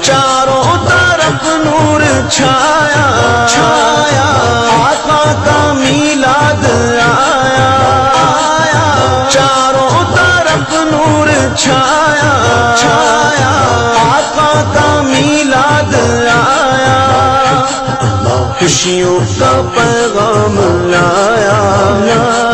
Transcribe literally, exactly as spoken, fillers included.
चारों तरफ नूर छाया छाया, आका का मीलाद आया आया, चारों तरफ नूर छाया छाया, आका का मीलाद आया, खुशियों का पैगाम लाया।